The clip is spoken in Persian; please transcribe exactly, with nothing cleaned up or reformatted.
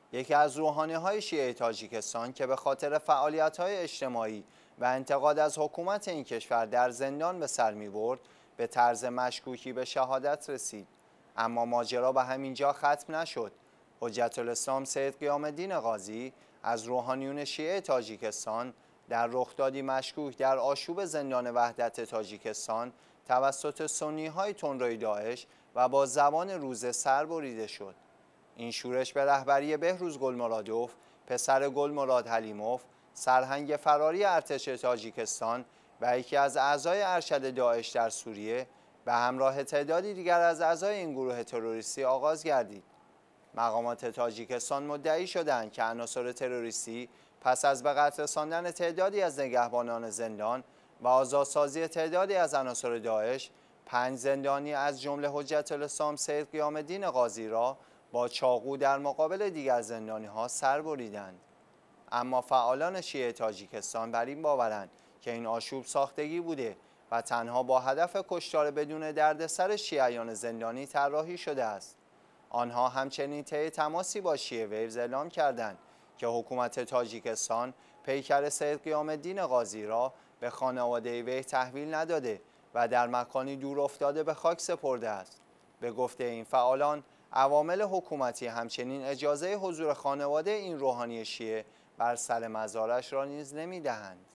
یکی از روحانی‌های شیعه تاجیکستان که به خاطر فعالیت‌های اجتماعی و انتقاد از حکومت این کشور در زندان به سر می‌برد، به طرز مشکوکی به شهادت رسید. اما ماجرا به همین جا ختم نشد. حجت الاسلام سید قیام الدین قاضی از روحانیون شیعه تاجیکستان در رخدادی مشکوک در آشوب زندان وحدت تاجیکستان توسط سنی‌های تندروی داعش و با زبان روزه سر بریده شد. این شورش به رهبری بهروز گلمرادوف، پسر گلمراد حلیموف، سرهنگ فراری ارتش تاجیکستان و یکی از اعضای ارشد داعش در سوریه به همراه تعدادی دیگر از اعضای این گروه تروریستی آغاز گردید. مقامات تاجیکستان مدعی شدند که عناصر تروریستی پس از به قتل رساندن تعدادی از نگهبانان زندان و آزادسازی تعدادی از عناصر داعش، پنج زندانی از جمله حجت الاسلام سید قیام الدین قاضی را با چاقو در مقابل دیگر زندانی‌ها سر بریدند. اما فعالان شیعه تاجیکستان بر این باورند که این آشوب ساختگی بوده و تنها با هدف کشتار بدون دردسر شیعیان زندانی طراحی شده است. آنها همچنین طی تماسی با شیعه ویوز اعلام کردند که حکومت تاجیکستان پیکر سید قیام الدین قاضی را به خانواده وی تحویل نداده و در مکانی دور افتاده به خاک سپرده است. به گفته این فعالان، عوامل حکومتی همچنین اجازه حضور خانواده این روحانی شیعه بر سر مزارش را نیز نمی‌دهند.